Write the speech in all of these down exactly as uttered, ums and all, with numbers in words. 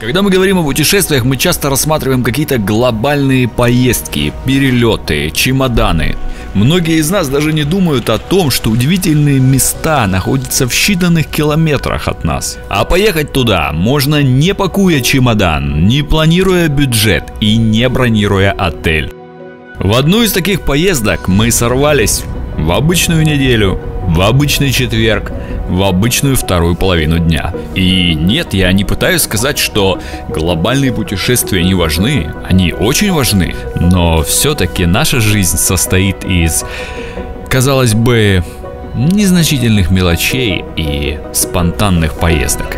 Когда мы говорим о путешествиях, мы часто рассматриваем какие-то глобальные поездки, перелеты, чемоданы. Многие из нас даже не думают о том, что удивительные места находятся в считанных километрах от нас. А поехать туда можно, не пакуя чемодан, не планируя бюджет и не бронируя отель. В одну из таких поездок мы сорвались в обычную неделю, в обычный четверг, в обычную вторую половину дня. И нет, я не пытаюсь сказать, что глобальные путешествия не важны, они очень важны, но все-таки наша жизнь состоит из, казалось бы, незначительных мелочей и спонтанных поездок.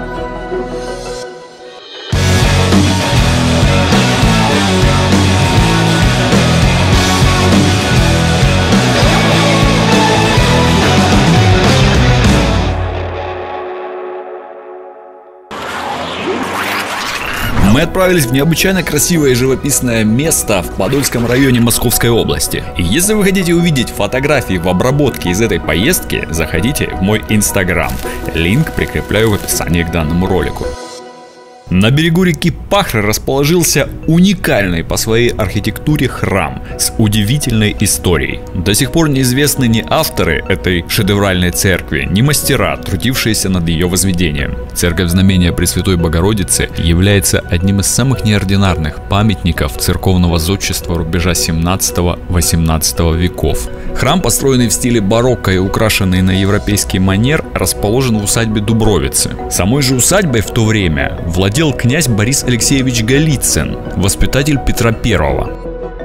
Мы отправились в необычайно красивое и живописное место в Подольском районе Московской области. И если вы хотите увидеть фотографии в обработке из этой поездки, заходите в мой инстаграм. Линк прикрепляю в описании к данному ролику. На берегу реки Пахры расположился уникальный по своей архитектуре храм с удивительной историей. До сих пор неизвестны ни авторы этой шедевральной церкви, ни мастера, трудившиеся над ее возведением. Церковь Знамения Пресвятой Богородицы является одним из самых неординарных памятников церковного зодчества рубежа семнадцатого-восемнадцатого веков. Храм, построенный в стиле барокко и украшенный на европейский манер, расположен в усадьбе Дубровицы. Самой же усадьбой в то время владел князь Борис Алексеевич Голицын, воспитатель Петра Первого.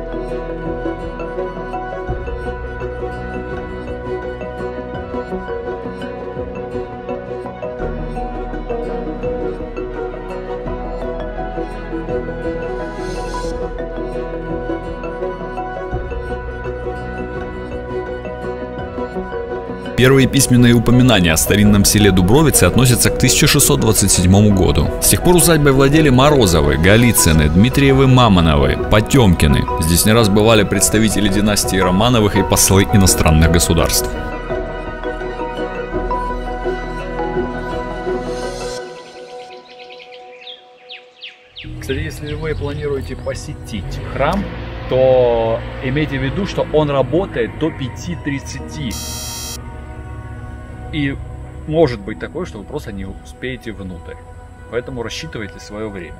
Первые письменные упоминания о старинном селе Дубровицы относятся к тысяча шестьсот двадцать седьмому году. С тех пор усадьбой владели Морозовы, Голицыны, Дмитриевы, Мамоновы, Потемкины. Здесь не раз бывали представители династии Романовых и послы иностранных государств. Кстати, если вы планируете посетить храм, то имейте в виду, что он работает до пяти тридцати. И может быть такое, что вы просто не успеете внутрь. Поэтому рассчитывайте свое время.